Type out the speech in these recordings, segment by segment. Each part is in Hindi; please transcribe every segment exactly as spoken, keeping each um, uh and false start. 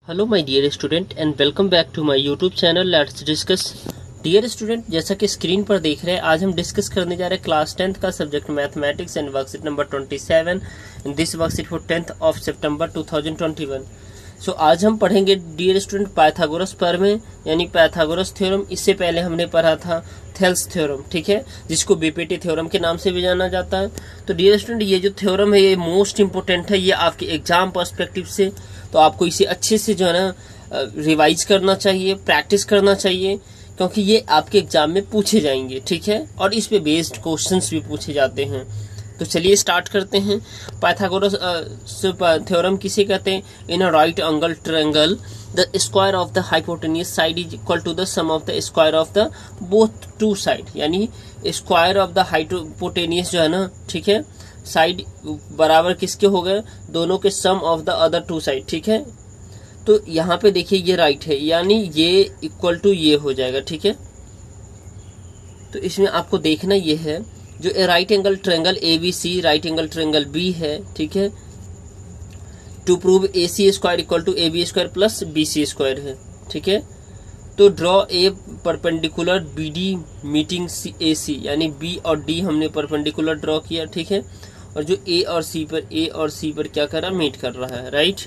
Hello my dear student and welcome back to my YouTube channel let's discuss. Dear student, जैसा कि स्क्रीन पर देख रहे हैं, आज हम डिस्कस करने जा रहे हैं क्लास टेंथ का subject mathematics and worksheet number twenty seven in this worksheet for tenth of सितंबर two thousand twenty one. So आज हम पढ़ेंगे डियर स्टूडेंट पाइथागोरस प्रमेय यानी पाइथागोरस थ्योरम। इससे पहले हमने पढ़ा था थेल्स थ्योरम, ठीक है, जिसको बीपीटी थ्योरम के नाम से भी जाना जाता है। तो डियर स्टूडेंट, ये जो थ्योरम है ये मोस्ट इंपोर्टेंट है, ये आपके एग्जाम पर्सपेक्टिव से, तो आपको इसे अच्छे से जो है ना रिवाइज करना चाहिए, प्रैक्टिस करना चाहिए, क्योंकि ये आपके एग्जाम में पूछे जाएंगे, ठीक है, और इस पे बेस्ड क्वेश्चंस भी पूछे जाते हैं। तो चलिए स्टार्ट करते हैं। पाइथागोरस थ्योरम किसे कहते हैं? In a right angle triangle the square of the hypotenuse side is equal to the sum of the square of the both two side, यानी स्क्वायर ऑफ द हाइपोटेनियस जो है ना, ठीक है, साइड बराबर किसके हो गए? दोनों के sum of the other two side, ठीक है। तो यहाँ पे देखिए ये राइट है, यानी ये इक्वल टू ये हो जाएगा, ठीक है। तो इसमें आपको देखना ये है जो right angle triangle A B C right angle triangle B है, ठीक है, to prove A C square equal to A B square plus B C square है, ठीक है। तो draw a perpendicular B D meeting A C, यानी बी और डी हमने परपेंडिकुलर ड्रॉ किया, ठीक है, और जो ए और सी पर ए और सी पर क्या कर रहा है? मीट कर रहा है, right,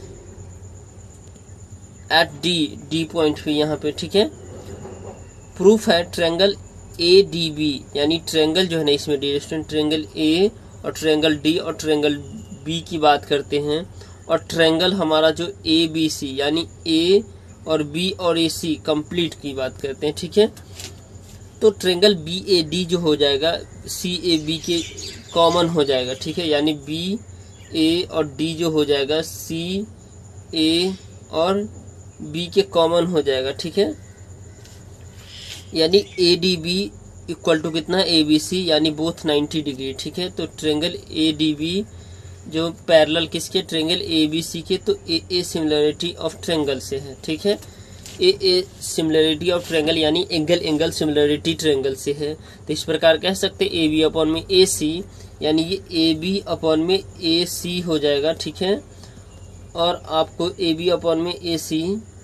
at D D point पे यहाँ पे, ठीक है। प्रूफ है ट्रायंगल ए डी बी, यानी ट्रायंगल जो है ना इसमें डिस्टेंस ट्रायंगल ए और ट्रायंगल डी और ट्रायंगल बी की बात करते हैं, और ट्रायंगल हमारा जो ए बी सी यानी ए और बी और ए सी कंप्लीट की बात करते हैं, ठीक है। तो ट्रायंगल बी ए डी जो हो जाएगा सी ए बी के कॉमन हो जाएगा, ठीक है, यानी बी ए और डी जो हो जाएगा सी ए और बी के कॉमन हो जाएगा, ठीक है, यानी A D B equal to कितना? ए बी सी, यानी बोथ नाइन्टी डिग्री, ठीक है। तो ट्रायंगल ए डी बी जो पैरेलल किसके? ट्रायंगल ए बी सी के, तो A A similarity of triangle से है, ठीक है, A A similarity of triangle यानी एंगल एंगल सिमिलरिटी ट्रायंगल से है। तो इस प्रकार कह सकते ए बी अपॉन में ए सी, यानी ये ए बी अपॉन में ए सी हो जाएगा, ठीक है, और आपको ए बी अपॉन में ए सी,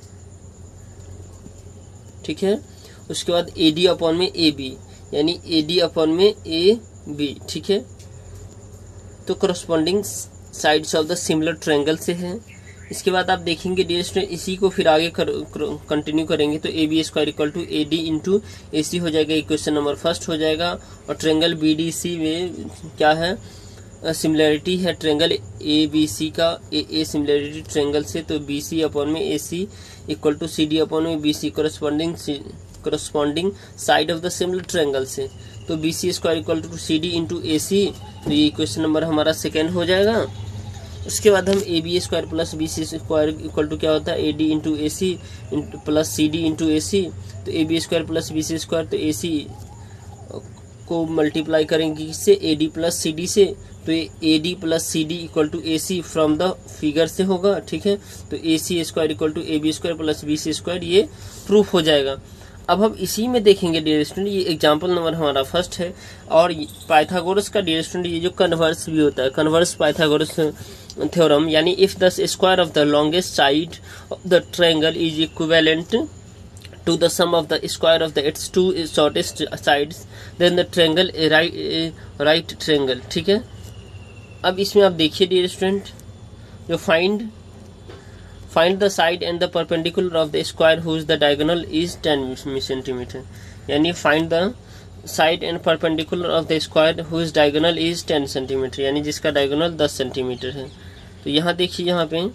ठीक है, उसके बाद ए डी अपॉन में ए बी, यानी ए डी अपॉन में ए बी, ठीक है। तो corresponding sides of the similar triangle से है। इसके बाद आप देखेंगे डियर स्टूडेंट, इसी को फिर आगे कर, कर, कंटिन्यू करेंगे, तो A B square equal to A D into A C हो जाएगा, इक्वेशन नंबर फर्स्ट हो जाएगा। और ट्रायंगल बी डी सी में क्या है? सिमिलरिटी है ट्रायंगल ए बी सी का ए ए सिमिलरिटी ट्रायंगल से, तो बी सी अपॉन में A C equal to C D upon में B C corresponding corresponding side of the similar triangle से, तो B C square equal to C D into A C, तो ये इक्वेशन नंबर हमारा सेकेंड हो जाएगा। उसके बाद हम A B square plus B C square equal to क्या होता है? A D into A C plus C D into A C, तो A B square plus B C square, तो ए सी को मल्टीप्लाई करेंगे इससे A D plus C D से, तो A D plus C D equal to A C from the figure से होगा, ठीक है। तो A C square equal to A B square plus B C square, ये प्रूफ हो जाएगा। अब हम इसी में देखेंगे डियर स्टूडेंट, ये एग्जांपल नंबर हमारा फर्स्ट है, और पाइथागोरस का डियर स्टूडेंट ये जो कन्वर्स भी होता है, कन्वर्स पाइथागोरस थ्योरम, यानी if the square of the longest side of the triangle is equivalent to the sum of the square of the its two shortest sides, then the triangle a right a right triangle, ठीक है। अब इसमें आप देखिए डियर स्टूडेंट, जो find find the side and the perpendicular of the square whose the diagonal is ten centimetre, यानी find the side and perpendicular of the square whose diagonal is ten centimetre, यानी जिसका डायगोनल दस सेंटीमीटर है। तो यहाँ देखिए, यहाँ पे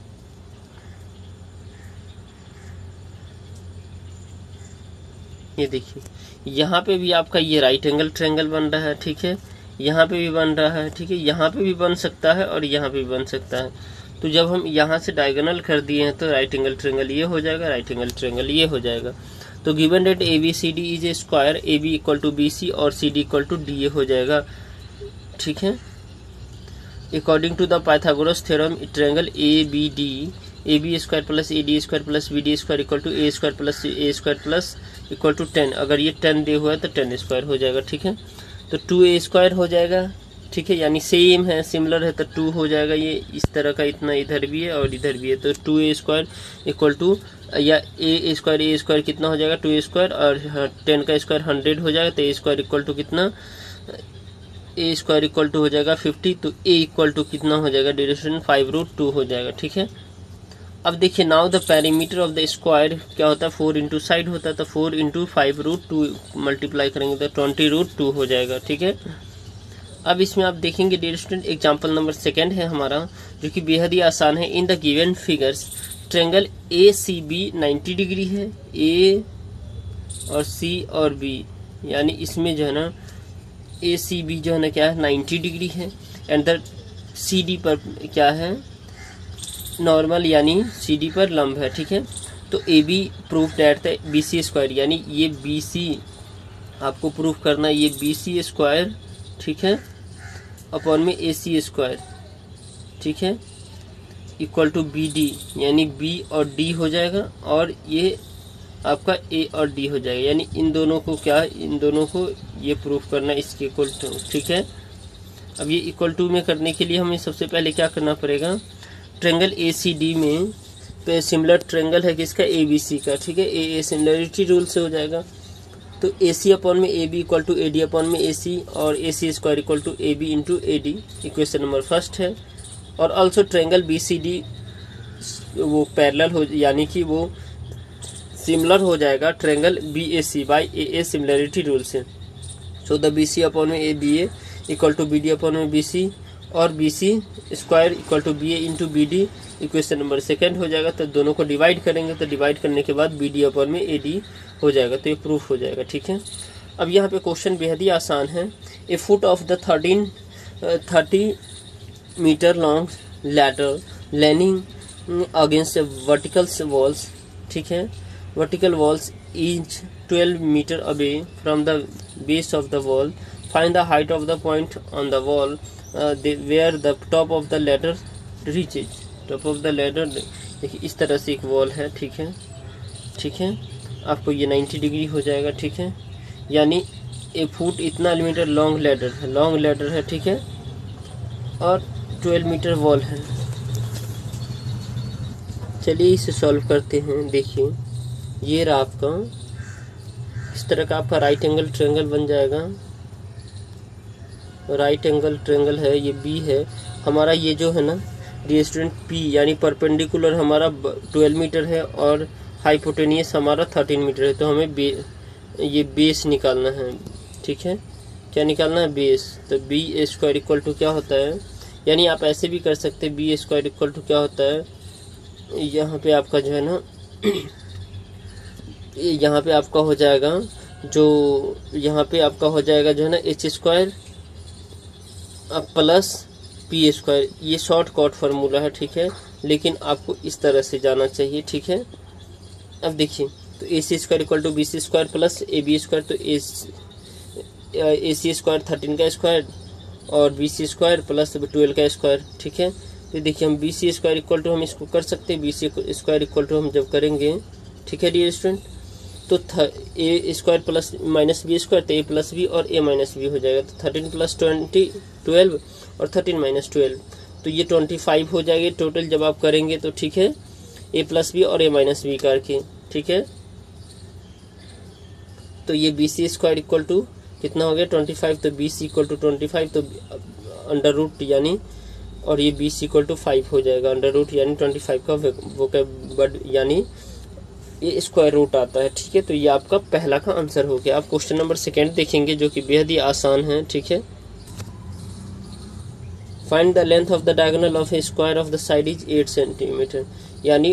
ये देखिए, यहाँ पे भी आपका ये राइट एंगल ट्रायंगल बन रहा है, ठीक है, यहाँ पे भी बन रहा है, ठीक है, यहाँ पे भी बन सकता है और यहाँ पे भी बन सकता है। तो जब हम यहाँ से डायगोनल कर दिए हैं तो राइट एंगल ट्रायंगल ये हो जाएगा, राइट एंगल ट्रायंगल ये हो जाएगा। तो given that A B C D is a square, A B equal to B C और C D equal to D A हो जाएगा, ठीक है। According to the Pythagoras theorem triangle A B D A B square plus A D square plus B D square equal to A square plus A square plus equal to ten, अगर ये टेन दे हुआ है तो टेन स्क्वायर हो जाएगा, ठीक है। तो टू ए स्क्वायर हो जाएगा, ठीक है, यानी सेम है, सिमिलर है तो टू हो जाएगा। ये इस तरह का इतना इधर भी है और इधर भी है, तो two A square equal to, या ए स्क्वायर ए स्क्वायर कितना हो जाएगा, टू ए स्क्वायर, और टेन का स्क्वायर हंड्रेड हो जाएगा, तो ए स्क्वायर इक्वल टू कितना, ए स्क्वायर इक्वल टू हो जाएगा फिफ्टी, तो ए इक्वल टू कितना हो जाएगा, ड्यूरेशन फाइव रूट टू हो जाएगा। ठीक है, अब देखिए now the perimeter of the square क्या होता है, फोर इंटू साइड होता है, तो four into five root two multiply करेंगे तो ट्वेंटी रूट टू हो जाएगा। ठीक है, अब इसमें आप देखेंगे dear student, example number second है हमारा, जो कि बेहद ही आसान है। In the given figures triangle A C B ninety degree है, ए और सी और बी, यानी इसमें जो है ना ए सी बी जो है ना क्या है, नाइन्टी डिग्री है, एंड द सी डी पर क्या है, नॉर्मल यानी सी डी पर लंब है। ठीक है, तो A B proof that the B C square, यानी ये बी सी आपको प्रूफ करना है, ये बी सी स्क्वायर, ठीक है, अपॉन में ए सी स्क्वायर, ठीक है, इक्वल टू बी डी, यानी बी और डी हो जाएगा, और ये आपका ए और डी हो जाएगा, यानी इन दोनों को क्या, इन दोनों को ये प्रूफ करना है इसके इक्वल टू। ठीक है, अब ये इक्वल टू में करने के लिए हमें सबसे पहले क्या करना पड़ेगा, ट्रायंगल ए सी डी में पे सिमिलर ट्रायंगल है किसका, ए बी सी का। ठीक है, ए ए सिमिलरिटी रूल से हो जाएगा, तो ए सी अपॉन में A B equal to A D upon में ए सी, और A C square equal to A B into A D, equation number first है। और also triangle B C D वो पैरेलल हो, यानी कि वो सिमिलर हो जाएगा triangle B A C by A A similarity rule से। So the B C upon में A B A equal to B D upon में बी सी, और B C square equal to B A into B D, equation number second हो जाएगा। तो दोनों को डिवाइड करेंगे, तो डिवाइड करने के बाद बी डी अपॉन में ए डी हो जाएगा, तो ये प्रूफ हो जाएगा। ठीक है, अब यहाँ पे क्वेश्चन बेहद ही आसान है। A foot of the thirteen thirty metre long ladder leaning against vertical walls, ठीक है, vertical walls is twelve metre away from the base of the wall, find the height of the point on the wall where the top of the ladder reaches. Top of the ladder, देखिए इस तरह से एक वॉल है, ठीक है, ठीक है, आपको ये नाइन्टी डिग्री हो जाएगा। ठीक है, यानी एक फुट इतना मीटर लॉन्ग लैडर है, लॉन्ग लैडर है, ठीक है, और ट्वेल्व मीटर वॉल है। चलिए इसे सॉल्व करते हैं। देखिए ये रहा आपका, इस तरह का आपका राइट एंगल ट्रायंगल बन जाएगा, राइट एंगल ट्रायंगल है, ये बी है हमारा, ये जो है ना डियर स्टूडेंट पी, यानी परपेंडिकुलर हमारा ट्वेल्व मीटर है और हाइपोटेनियस हमारा थर्टीन मीटर है, तो हमें बे, ये बेस निकालना है। ठीक है, क्या निकालना है, बेस। तो B A square equal to क्या होता है, यानी आप ऐसे भी कर सकते हैं, B A square equal to क्या होता है, यहाँ पे आपका जो है ना यहाँ पे आपका हो जाएगा, जो यहाँ पे आपका हो जाएगा जो है ना H square plus P square, ये शॉर्ट कट फार्मूला है। ठीक है, लेकिन आपको इस तरह से जाना चाहिए। ठीक है, अब देखिए, तो A C square equal to B C square plus A B square, तो ए सी स्क्वायर थर्टीन का स्क्वायर और B C square plus twelve का स्क्वायर। ठीक है, तो देखिए हम B C square equal to हम इसको कर सकते हैं, B C square equal to हम जब करेंगे, ठीक है डियर स्टूडेंट, तो A square plus minus B square, तो ए प्लस बी और ए माइनस बी हो जाएगा, तो थर्टीन प्लस ट्वेंटी ट्वेल्व और थर्टीन माइनस ट्वेल्व, तो ये ट्वेंटी फाइव हो जाएगी टोटल जब आप करेंगे तो। ठीक है, ए प्लस बी और ए माइनस बी करके, ठीक है, तो ये B C square equal to कितना हो गया ट्वेंटी फाइव, तो B C equal to twenty five, तो अंडर रूट यानी, और ये B C equal to five हो जाएगा, अंडर रूट यानी ट्वेंटी फाइव का वोकैब यानी ये स्क्वायर रूट आता है। ठीक है, तो ये आपका पहला का आंसर हो गया। आप क्वेश्चन नंबर सेकेंड देखेंगे जो कि बेहद ही आसान है। ठीक है, find the length of the diagonal of a square of the side is eight centimetre, यानी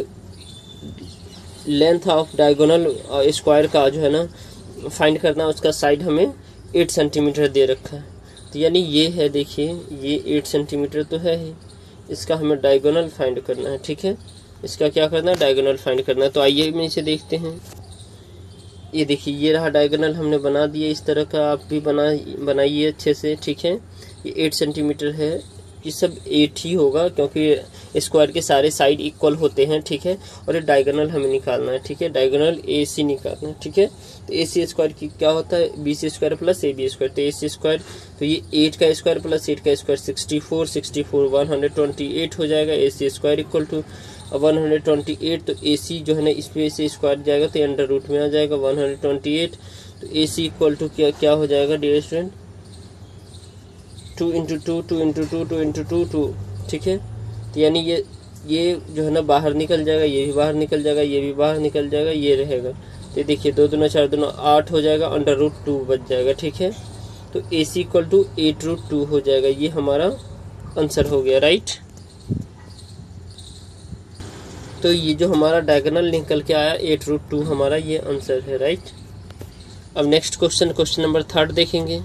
लेंथ ऑफ डायगोनल स्क्वायर का जो है ना फाइंड करना, उसका साइड हमें एट सेंटीमीटर दे रखा है, तो यानी ये है, देखिए ये एट सेंटीमीटर तो है ही, इसका हमें डायगोनल फाइंड करना है। ठीक है, इसका क्या करना है, डायगोनल फाइंड करना है। तो आइए मैं इसे देखते हैं। ये देखिए ये रहा डायगोनल हमने बना दिया, इस तरह का आप भी बना बनाइए अच्छे से। ठीक है, ये एट सेंटीमीटर है, ये सब एट ही होगा क्योंकि स्क्वायर के सारे साइड इक्वल होते हैं, ठीक है। और ये डायगोनल हमें निकालना है, ठीक है, डायगोनल ए सी निकालना है, ठीक है। तो ए सी स्क्वायर की क्या होता है, B C square plus A B square. तो ए सी स्क्वायर तो ये एट का स्क्वायर प्लस एट का square sixty four, sixty four one hundred twenty eight हो जाएगा। A C square equal to one hundred twenty eight, तो ए सी जो है ना इसमें से स्क्वायर जाएगा तो अंडर रूट में आ जाएगा वन हंड्रेड ट्वेंटी एट। तो ए सी इक्वल टू क्या क्या हो जाएगा dear student, two into two, two into two, two into two, two, ठीक है। तो यानी ये ये जो है ना बाहर निकल जाएगा, ये भी बाहर निकल जाएगा, ये भी बाहर निकल जाएगा, ये रहेगा। तो देखिए दो दूना चार दूना आठ हो जाएगा, अंडर रूट टू बच जाएगा, ठीक है। तो A C equal to eight root two हो जाएगा, ये हमारा आंसर हो गया, राइट। तो ये जो हमारा डायगोनल निकल के आया एट रूट टू हमारा ये आंसर है, राइट। अब next question, question number third देखेंगे।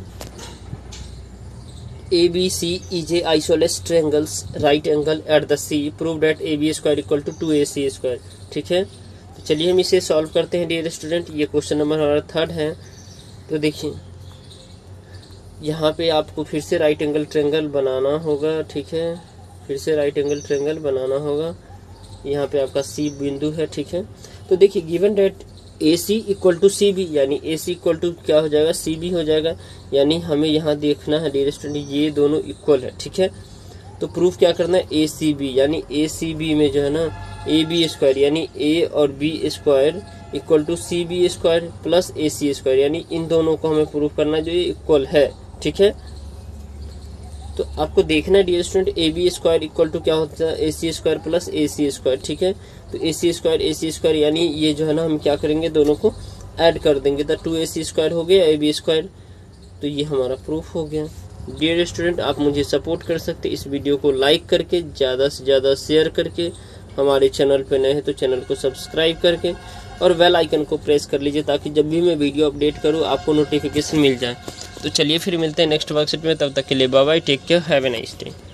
A B C E J isosceles triangles right angle at the C prove that A B square equal to to A C square, ठीक है। तो चलिए हम इसे सॉल्व करते हैं डियर स्टूडेंट। ये क्वेश्चन नंबर हमारा थर्ड है। तो देखिए यहाँ पे आपको फिर से राइट एंगल ट्रायंगल बनाना होगा, ठीक है, फिर से राइट एंगल ट्रायंगल बनाना होगा। यहाँ पे आपका C बिंदु है, ठीक है। तो देखिए given that A C equal to C B, यानी ए सी इक्वल टू क्या हो जाएगा, सी बी हो जाएगा। यानी हमें यहाँ देखना है डियर स्टूडेंट ये दोनों इक्वल है, ठीक है। तो प्रूफ क्या करना है, ए सी बी, यानी ए सी बी में जो है ना ए बी स्क्वायर यानी ए और B square equal to C B square plus A C square, यानी इन दोनों को हमें प्रूफ करना है जो ये इक्वल है, ठीक है। तो आपको देखना है dear student A B square equal to क्या होता है, A C square plus A C square, ठीक है। तो A C square A C square यानी ये जो है ना हम क्या करेंगे दोनों को ऐड कर देंगे, तो टू ए सी स्क्वायर हो गया ए बी स्क्वायर। तो ये हमारा प्रूफ हो गया। डियर स्टूडेंट आप मुझे सपोर्ट कर सकते इस वीडियो को लाइक करके, ज़्यादा से ज़्यादा शेयर करके, हमारे चैनल पे नए हैं तो चैनल को सब्सक्राइब करके और बेल आइकन को प्रेस कर लीजिए ताकि जब भी मैं वीडियो अपडेट करूँ आपको नोटिफिकेशन मिल जाए। तो चलिए फिर मिलते हैं नेक्स्ट वर्कशीट में, तब तक के लिए bye bye, take care, have a nice day.